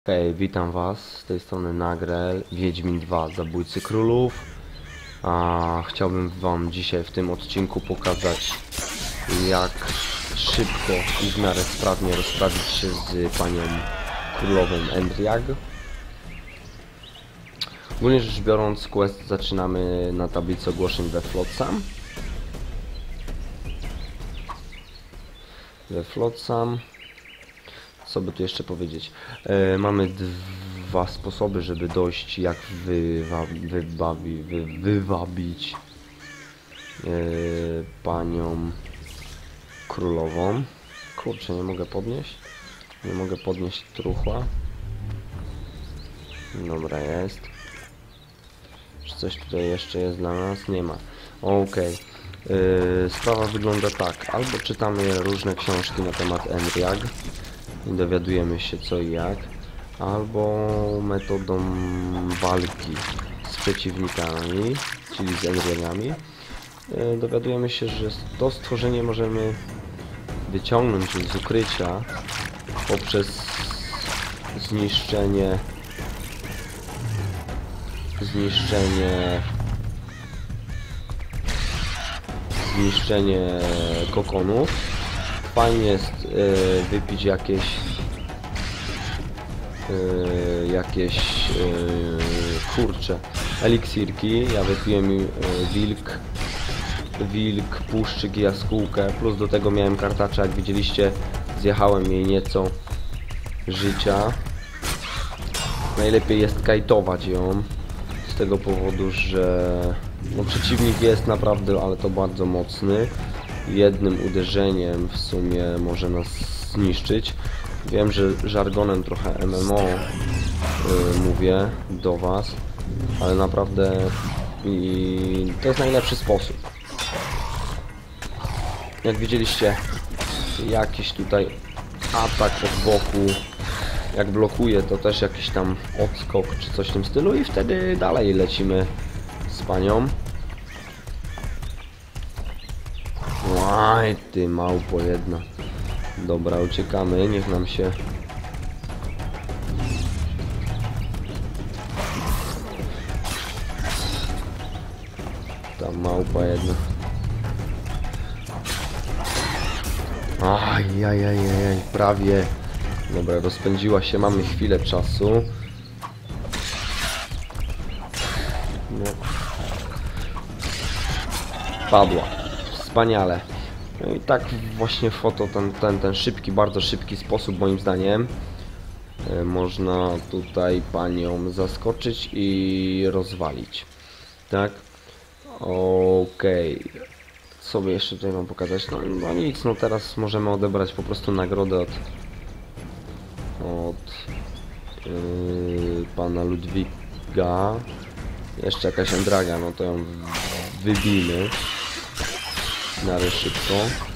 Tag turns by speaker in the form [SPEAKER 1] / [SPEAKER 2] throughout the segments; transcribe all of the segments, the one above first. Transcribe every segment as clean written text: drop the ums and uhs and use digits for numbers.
[SPEAKER 1] Hej, witam was, z tej strony Nagrel, Wiedźmin 2, Zabójcy Królów. Chciałbym wam dzisiaj w tym odcinku pokazać, jak szybko i w miarę sprawnie rozprawić się z panią królową Endriag. Ogólnie rzecz biorąc, quest zaczynamy na tablicy ogłoszeń we Flotsam. Co by tu jeszcze powiedzieć? Mamy dwa sposoby, żeby dojść, jak wywabić panią królową. Kurczę, nie mogę podnieść. Nie mogę podnieść truchła. Dobra, jest. Czy coś tutaj jeszcze jest dla nas? Nie ma. Okej. Sprawa wygląda tak. Albo czytamy różne książki na temat Endriag i dowiadujemy się co i jak, albo metodą walki z przeciwnikami, czyli z Endriagami, dowiadujemy się, że to stworzenie możemy wyciągnąć z ukrycia poprzez zniszczenie kokonów. Fajnie jest wypić jakieś kurcze eliksirki. Ja wypiłem wilk, puszczyk i jaskółkę, plus do tego miałem kartacza, jak widzieliście, zjechałem jej nieco życia. Najlepiej jest kajtować ją z tego powodu, że no, przeciwnik jest naprawdę, ale to bardzo mocny. Jednym uderzeniem w sumie może nas zniszczyć. Wiem, że żargonem trochę MMO mówię do was, ale naprawdę to jest najlepszy sposób. Jak widzieliście, jakiś tutaj atak od boku, jak blokuje, to też jakiś tam odskok czy coś w tym stylu i wtedy dalej lecimy z panią. Łaj, ty małpo jedna. Dobra, uciekamy, niech nam się... Ta małpa jedna. Ajajajajaj, prawie. Dobra, rozpędziła się, mamy chwilę czasu. No. Padła. Wspaniale. No i tak właśnie ten szybki, bardzo szybki sposób moim zdaniem można tutaj panią zaskoczyć i rozwalić. Tak? Okej. Co by jeszcze tutaj mam pokazać? No nic, no teraz możemy odebrać po prostu nagrodę od pana Ludwiga. Jeszcze jakaś Endraga, no to ją wybijmy w miarę szybko.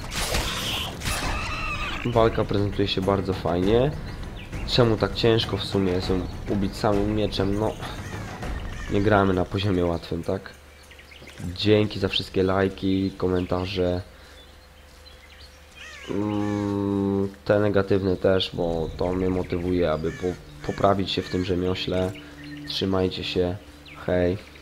[SPEAKER 1] Walka prezentuje się bardzo fajnie. Czemu tak ciężko w sumie jest ją ubić samym mieczem? No, nie gramy na poziomie łatwym, tak? Dzięki za wszystkie lajki, komentarze. Te negatywne też, bo to mnie motywuje, aby poprawić się w tym rzemiośle. Trzymajcie się, hej.